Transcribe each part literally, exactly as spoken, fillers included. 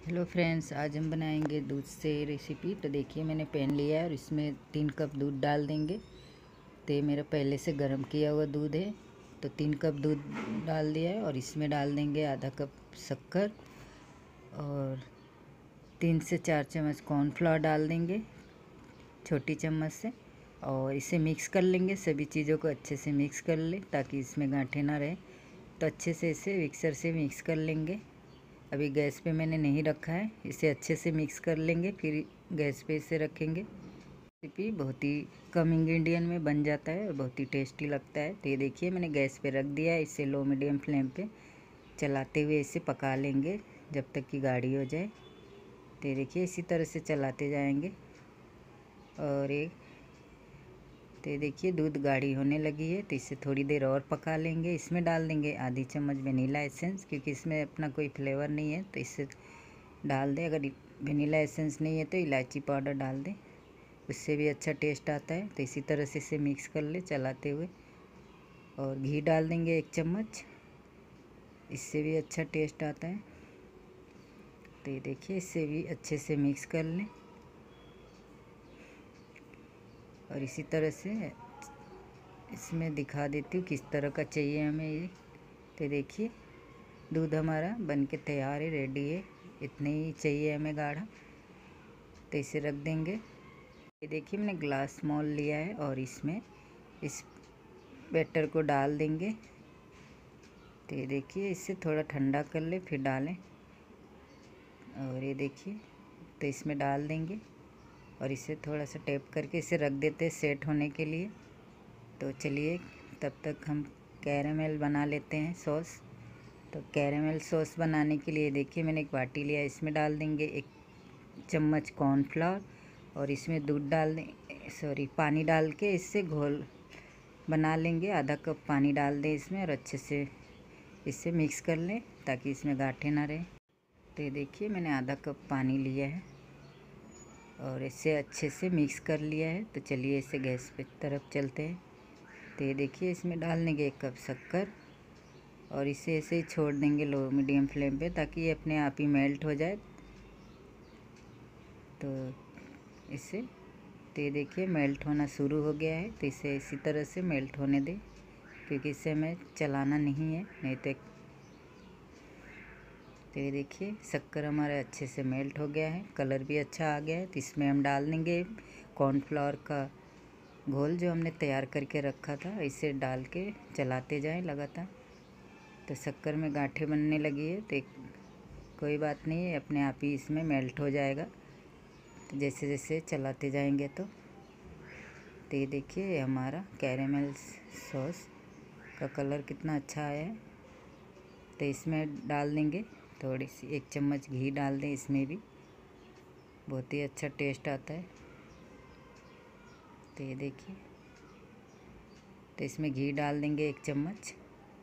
Hello friends, आज हम बनाएंगे दूध से रेसिपी। तो देखिए, मैंने पैन लिया है और इसमें तीन कप दूध डाल देंगे। तो ये मेरा पहले से गर्म किया हुआ दूध है। तो तीन कप दूध डाल दिया है और इसमें डाल देंगे आधा कप शक्कर और तीन से चार चम्मच कॉर्नफ्लोर डाल देंगे छोटी चम्मच से। और इसे मिक्स कर लेंगे, सभी चीज़ों को अच्छे से मिक्स कर ले ताकि इसमें गांठें ना रहे। तो अच्छे से इसे मिक्सर से मिक्स कर लेंगे। अभी गैस पे मैंने नहीं रखा है, इसे अच्छे से मिक्स कर लेंगे, फिर गैस पे इसे रखेंगे। रेसिपी बहुत ही कम इंग्रेडिएंट में बन जाता है और बहुत ही टेस्टी लगता है। तो ये देखिए, मैंने गैस पे रख दिया है। इसे लो मीडियम फ्लेम पे चलाते हुए इसे पका लेंगे जब तक कि गाढ़ी हो जाए। तो ये देखिए, इसी तरह से चलाते जाएंगे। और एक तो ये देखिए, दूध गाढ़ी होने लगी है, तो इसे थोड़ी देर और पका लेंगे। इसमें डाल देंगे आधी चम्मच वेनीला एसेंस, क्योंकि इसमें अपना कोई फ्लेवर नहीं है तो इसे डाल दें। अगर वेनीला एसेंस नहीं है तो इलायची पाउडर डाल दें, उससे भी अच्छा टेस्ट आता है। तो इसी तरह से इसे मिक्स कर ले चलाते हुए। और घी डाल देंगे एक चम्मच, इससे भी अच्छा टेस्ट आता है। तो ये देखिए, इससे भी अच्छे से मिक्स कर लें और इसी तरह से इसमें दिखा देती हूँ किस तरह का चाहिए हमें ये। तो देखिए, दूध हमारा बन के तैयार है, रेडी है। इतने ही चाहिए हमें गाढ़ा। तो इसे रख देंगे। ये देखिए, मैंने ग्लास मोल लिया है और इसमें इस बैटर को डाल देंगे। तो ये देखिए, इसे थोड़ा ठंडा कर ले फिर डालें। और ये देखिए, तो इसमें डाल देंगे और इसे थोड़ा सा टैप करके इसे रख देते हैं सेट होने के लिए। तो चलिए, तब तक हम कैरेमल बना लेते हैं सॉस। तो कैरेमल सॉस बनाने के लिए देखिए, मैंने एक बाटी लिया, इसमें डाल देंगे एक चम्मच कॉर्नफ्लोर और इसमें दूध डाल दें सॉरी पानी डाल के इससे घोल बना लेंगे। आधा कप पानी डाल दें इसमें और अच्छे से इसे मिक्स कर लें ताकि इसमें गांठें ना रहे। तो ये देखिए, मैंने आधा कप पानी लिया है और इसे अच्छे से मिक्स कर लिया है। तो चलिए, इसे गैस पे तरफ चलते हैं। तो ये देखिए, इसमें डाल देंगे एक कप शक्कर और इसे ऐसे ही छोड़ देंगे लो मीडियम फ्लेम पे ताकि ये अपने आप ही मेल्ट हो जाए। तो इसे तो ये देखिए, मेल्ट होना शुरू हो गया है। तो इसे इसी तरह से मेल्ट होने दें, क्योंकि इसे हमें चलाना नहीं है, नहीं तो तो ये देखिए, शक्कर हमारा अच्छे से मेल्ट हो गया है, कलर भी अच्छा आ गया है। तो इसमें हम डाल देंगे कॉर्नफ्लोर का घोल जो हमने तैयार करके रखा था। इसे डाल के चलाते जाएं लगातार। तो शक्कर में गांठें बनने लगी है, तो कोई बात नहीं है, अपने आप ही इसमें मेल्ट हो जाएगा। तो जैसे जैसे चलाते जाएंगे तो तो ये देखिए, हमारा कैरेमल सॉस का कलर कितना अच्छा आया है। तो इसमें डाल देंगे थोड़ी सी एक चम्मच घी डाल दें, इसमें भी बहुत ही अच्छा टेस्ट आता है। तो ये देखिए, तो इसमें घी डाल देंगे एक चम्मच।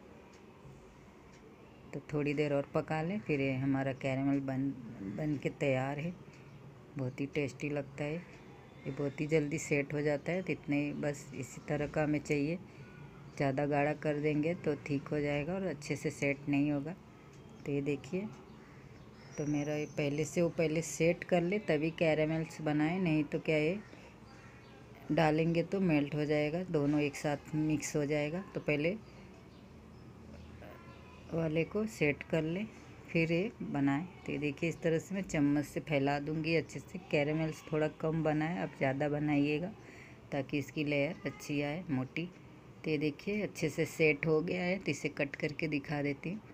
तो थोड़ी देर और पका लें, फिर ये हमारा कैरेमल बन बन के तैयार है। बहुत ही टेस्टी लगता है, ये बहुत ही जल्दी सेट हो जाता है। तो इतने ही बस इसी तरह का हमें चाहिए। ज़्यादा गाढ़ा कर देंगे तो ठीक हो जाएगा और अच्छे से सेट नहीं होगा। तो ये देखिए, तो मेरा ये पहले से वो पहले सेट कर ले तभी कैरेमल्स बनाए, नहीं तो क्या ये डालेंगे तो मेल्ट हो जाएगा, दोनों एक साथ मिक्स हो जाएगा। तो पहले वाले को सेट कर ले फिर ये बनाएं। तो ये देखिए, इस तरह से मैं चम्मच से फैला दूंगी अच्छे से। कैरेमल्स थोड़ा कम बनाए, आप ज़्यादा बनाइएगा ताकि इसकी लेयर अच्छी आए, मोटी। तो ये देखिए, अच्छे से सेट हो गया है। तो इसे कट करके दिखा देती हूँ।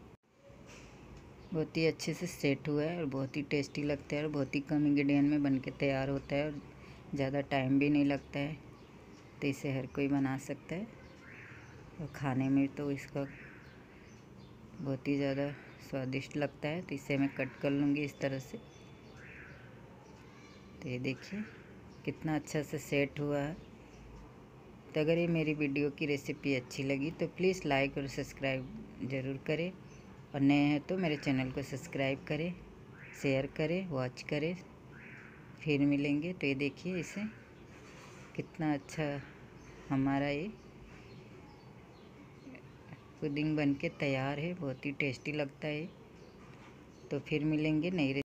बहुत ही अच्छे से सेट हुआ है और बहुत ही टेस्टी लगता है और बहुत ही कम इंग्रेडिएंट में बन के तैयार होता है और ज़्यादा टाइम भी नहीं लगता है। तो इसे हर कोई बना सकता है और खाने में तो इसका बहुत ही ज़्यादा स्वादिष्ट लगता है। तो इसे मैं कट कर लूँगी इस तरह से। तो ये देखिए, कितना अच्छा से सेट हुआ है। तो अगर ये मेरी वीडियो की रेसिपी अच्छी लगी तो प्लीज़ लाइक और सब्सक्राइब ज़रूर करें, और नए हैं तो मेरे चैनल को सब्सक्राइब करें, शेयर करें, वॉच करें। फिर मिलेंगे। तो ये देखिए, इसे कितना अच्छा हमारा ये पुडिंग बन के तैयार है, बहुत ही टेस्टी लगता है। तो फिर मिलेंगे नई